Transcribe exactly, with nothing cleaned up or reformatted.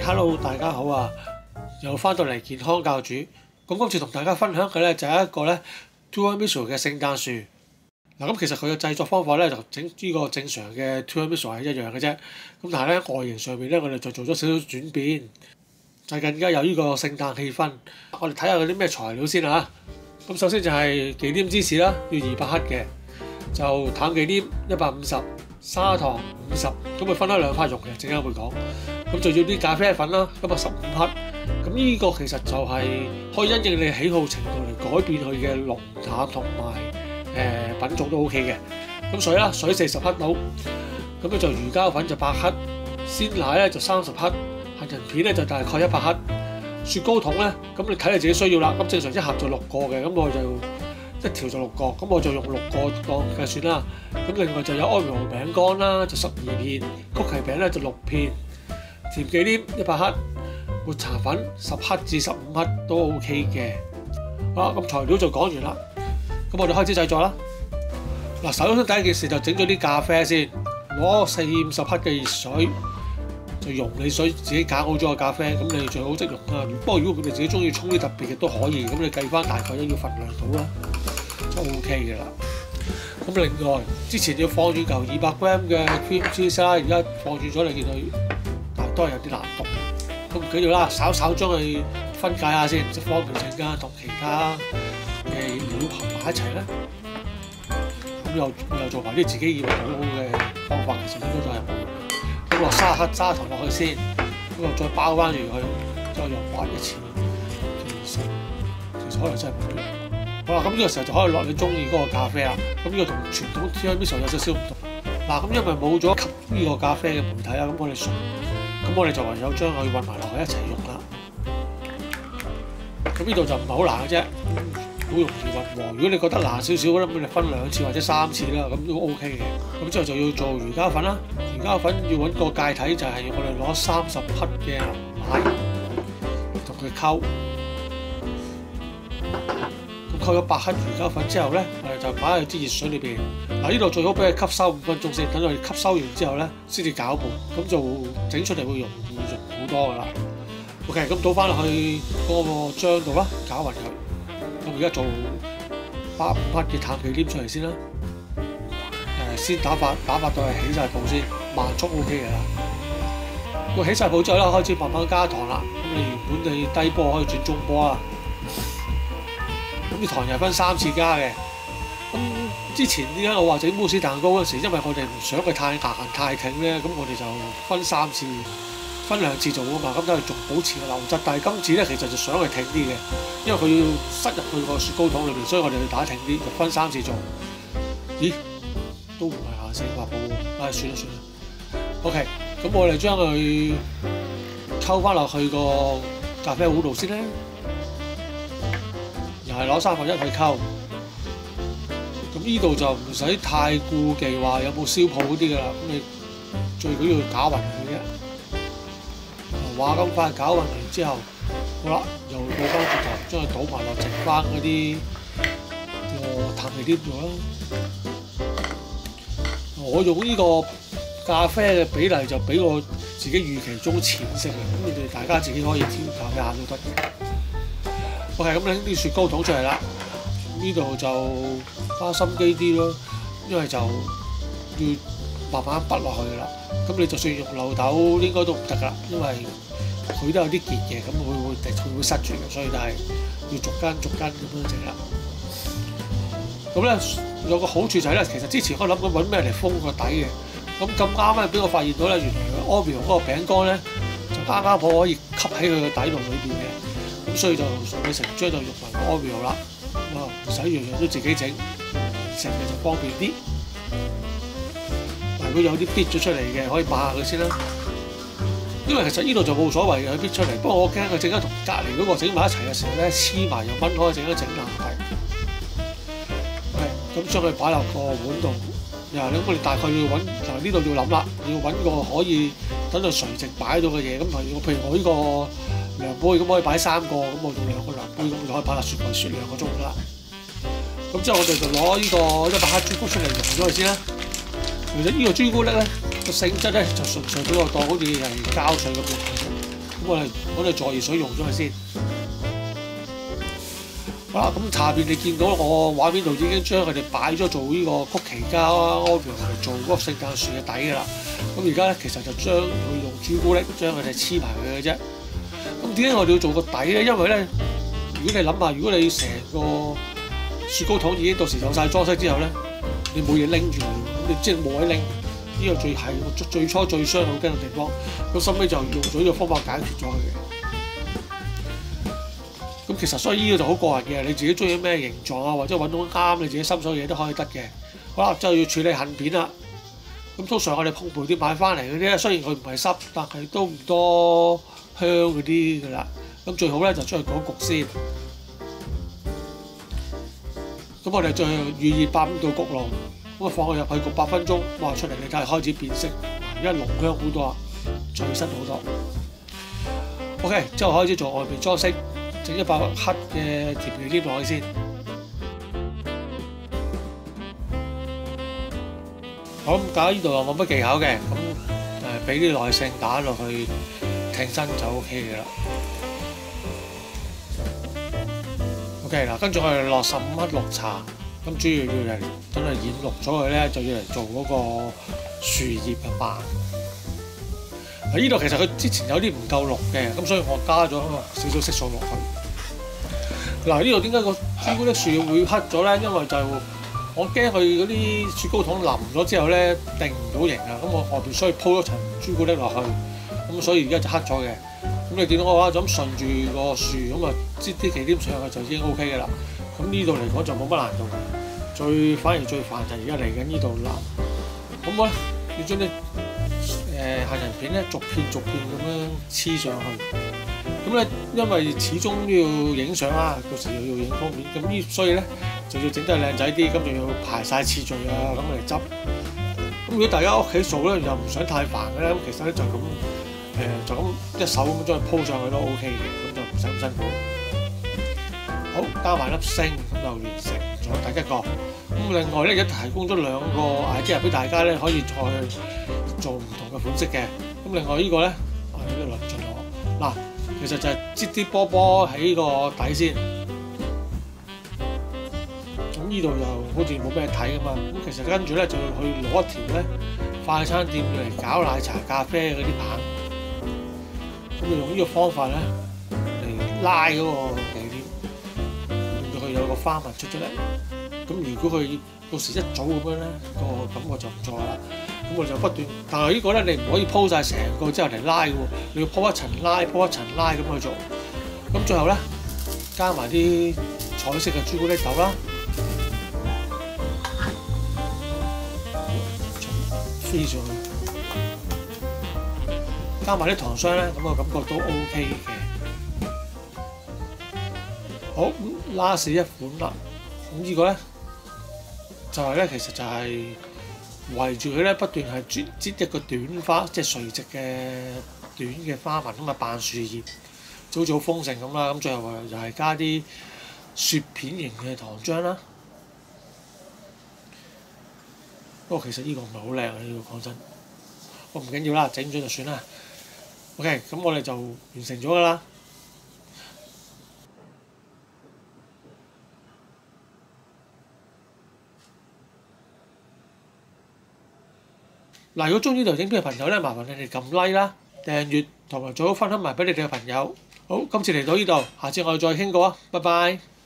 Hello， 大家好啊！又翻到嚟健康教主。咁今次同大家分享嘅咧就係一個咧 Tiramisu 嘅聖誕樹。嗱，咁其實佢嘅製作方法咧就整呢個正常嘅 Tiramisu 係一樣嘅啫。咁但係咧外形上面咧，我哋就做咗少少轉變，就更加有呢個聖誕氣氛。我哋睇下嗰啲咩材料先啊！咁首先就係忌廉芝士啦，要二百克嘅，就淡忌廉一百五十，砂糖五十，咁佢分開兩塊用嘅，陣間會講。咁就要啲咖啡粉啦，咁啊十五克。咁呢個其實就係可以因應你喜好程度嚟改變佢嘅濃淡同埋誒品種都 O K 嘅。咁水啦，水四十克到。咁咧就魚膠粉就百克，鮮奶咧就三十克，杏仁片咧就大概一百克。雪糕筒咧，咁你睇你自己需要啦。咁正常一盒就六個嘅，咁我就一條就六個，咁我就用六個當計算啦。咁另外就有 Oreo 餅乾啦，就十二片，曲奇餅咧就六片。甜忌廉一百克，抹茶粉十克至十五克都 OK 嘅。好啦，咁材料就講完啦。咁我哋開始製作啦。嗱，首先第一件事就整咗啲咖啡先，攞四五十克嘅熱水，就溶你水，自己揀好咗個咖啡。咁你最好即溶啦。不過如果佢哋自己中意沖啲特別嘅都可以，咁你計翻大概一個份量到啦，就 OK 嘅啦。咁另外之前要放住嚿二百 gram 嘅 cream cheese 啦，而家放住咗你見佢。都係有啲難讀，咁唔緊要啦，稍稍將佢分解下先，即方便陣間同其他嘅料合埋一齊咧。咁又又做埋啲自己以為好好嘅方法，其實應該都係冇。咁落沙克砂糖落去先，咁又再包翻住佢，再用滑一次。其實其實可能真係冇用。好啦，咁呢個時候就可以落你中意嗰個咖啡啦。咁呢個同傳統 Tiramisu 有少少唔同。嗱，咁因為冇咗吸呢個咖啡嘅媒體啦，咁我哋純咁我哋就唯有將佢混埋落去一齊用啦。咁呢度就唔係好難嘅啫，好容易混和。如果你覺得難少少咧，咁你分兩次或者三次啦，咁都 OK 嘅。咁之後就要做魚膠粉啦。魚膠粉要揾個介體，就係我哋攞三十克嘅奶同佢溝。咁溝咗百克魚膠粉之後咧，我哋就擺喺支熱水裏邊。嗱，呢度最好俾佢吸收五分鐘先，等佢吸收完之後咧，先至攪拌，咁就整出嚟會容易溶好多噶啦。OK，咁倒翻落去嗰個漿度啦，攪勻佢。咁而家做百五克嘅淡忌廉出嚟先啦。誒，先打發打發到係起晒泡先，慢速 OK 嘅啦。個起晒泡之後咧，開始慢慢加糖啦。咁你原本你低波可以轉中波啊。咁啲糖又分三次加嘅。咁之前點解我話整慕斯蛋糕嗰陣時，因為我哋唔想佢太硬太挺咧，咁我哋就分三次、分兩次做啊嘛，咁都係仲保持個流質。但係今次咧，其實就想佢挺啲嘅，因為佢要塞入去個雪糕筒裏邊，所以我哋要打挺啲，就分三次做。咦？都唔係廿四百步喎，唉，算啦算啦。OK，咁我哋將佢溝翻落去個咖啡壺度先咧，又係攞三分一去溝。咁呢度就唔使太顧忌話有冇燒泡嗰啲㗎啦，咁你最緊要攪勻佢啫。話咁快攪勻完之後，好啦，又倒翻轉頭，將佢倒埋落剩翻嗰啲個淡忌廉度啦。我用呢個咖啡嘅比例就比我自己預期中淺色嘅，咁你哋大家自己可以調教一下都得嘅。OK，咁拎啲雪糕筒出嚟啦。呢度就花心機啲咯，因為就要慢慢筆落去啦。咁你就算用漏斗應該都唔得噶，因為佢都有啲結嘅，咁會會佢會塞住嘅，所以就係要逐間逐間咁樣整啦。咁咧有個好處就係咧，其實之前我諗緊揾咩嚟封個底嘅，咁咁啱咧俾我發現到咧，原來 Oreo 嗰個餅乾咧就啱啱好可以吸喺佢個底度裏邊嘅，咁所以就順理成章就用埋 Oreo 啦。咁啊，唔使樣樣都自己整，食嘅就方便啲。如果有啲搣咗出嚟嘅，可以抹下佢先啦。因為其實呢度就冇所謂嘅，佢搣出嚟。不過我驚佢陣間同隔離嗰個整埋一齊嘅時候咧，黐埋又掹開，陣間整爛係。係，咁將佢擺落個碗度。嗱，咁我哋大概要揾，嗱呢度要諗啦，要揾個可以等到垂直擺到嘅嘢。咁譬如我譬如我呢個量杯咁可以擺三個，咁我用兩個量杯，咁就可以擺落雪櫃雪兩個鐘㗎啦。咁之後我哋就攞呢個一百克朱古力出嚟溶咗佢先啦。其實呢個朱古力咧個性質咧就純粹俾我當好似係膠水咁樣， 咁我哋我哋助熱水用咗佢先。好啦，咁下邊你見到我畫面度已經將佢哋擺咗做呢個曲奇加 Oreo 嚟做嗰個聖誕樹嘅底㗎啦。咁而家咧其實就將佢用朱古力將佢哋黐埋佢嘅啫。咁點解我哋要做個底咧？因為咧，如果你諗下，如果你成個雪糕筒已經到時有晒裝飾之後咧，你冇嘢拎住佢，咁你即係冇位拎。呢個最係我最初最傷腦筋嘅地方。咁收尾就用咗呢個方法解決咗佢嘅。咁其實所以呢個就好個人嘅，你自己中意咩形狀啊，或者揾到啱你自己心水嘅嘢都可以得嘅。好啦，就要處理杏片啦。咁通常我哋烘焙店買翻嚟嗰啲咧，雖然佢唔係濕，但係都唔多香嗰啲㗎啦。咁最好咧就將佢焗一焗先。咁我哋再預熱八五度焗爐，咁啊放佢入去焗八分鐘，哇出嚟你睇開始變色，而家濃香好多啊，脆身好多。OK， 之後開始做外面裝飾。整一百克嘅甜皮黏落去先。好，咁搞呢度又冇乜技巧嘅，咁誒俾啲耐性打落去挺身就 O K 嘅啦。OK 嗱，跟住我哋落十五克綠茶，咁主要要嚟等佢染綠咗佢咧，就要嚟做嗰個樹葉嘅扮。喺呢度其實佢之前有啲唔夠綠嘅，咁所以我加咗少少色素落去。嗱，呢度點解個朱古力樹葉會黑咗咧？因為就我驚佢嗰啲雪糕筒淋咗之後咧定唔到型啊，咁我外邊所以鋪咗層朱古力落去，咁所以而家就黑咗嘅。咁你見到我話就咁順住個樹咁啊，擠啲忌廉上去就已經 O K 嘅啦。咁呢度嚟講就冇乜難度嘅，最反而最煩就係而家嚟緊呢度淋。咁我咧要將啲誒杏仁片咧逐片逐片咁樣黐上去。咁咧，因為始終都要影相啦，到時又要影封面，咁呢，所以咧就要整得靚仔啲，咁就要排晒次序啊，咁嚟執。咁如果大家屋企做咧，又唔想太煩嘅咧，咁其實咧就咁誒、呃，就咁一手咁將佢鋪上去都 O K 嘅，咁就唔使咁辛苦。好，加埋粒星，咁就完成咗第一個。咁另外咧，亦提供咗兩個 idea 俾大家咧，可以再做唔同嘅款式嘅。咁另外個呢個咧，我哋都論盡我嗱。其實就係擠啲波波喺個底先，咁呢度就好似冇咩睇噶嘛。咁其實跟住咧就要去攞一條咧快餐店嚟搞奶茶、咖啡嗰啲棒，咁就用呢個方法咧嚟拉嗰個忌廉，令到佢有個花紋出咗嚟。咁如果佢到時一早咁樣咧，個感覺就唔錯啦。咁我就不斷，但係呢個咧你唔可以鋪晒成個之後嚟拉嘅喎，你要鋪一層拉，鋪一層拉咁去做。咁最後咧加埋啲彩色嘅朱古力豆啦，飛上去，加埋啲糖霜咧，咁我感覺都 O K 嘅。好，咁 last 一款啦，咁呢個咧就係咧，其實就係、是。圍住佢咧，不斷係擠擠一個短花，即係垂直嘅短嘅花紋咁啊，扮樹葉，就好似好豐盛咁啦。咁最後又係加啲雪片型嘅糖漿啦。不過其實呢個唔係好靚啊，呢個講真，我唔緊要啦，整咗就算啦。OK，咁我哋就完成咗㗎啦。嗱，如果中意呢條影片嘅朋友咧，麻煩你哋撳 like 啦、訂閱同埋最好分享埋俾你哋嘅朋友。好，今次嚟到呢度，下次我哋再傾過啊，拜拜。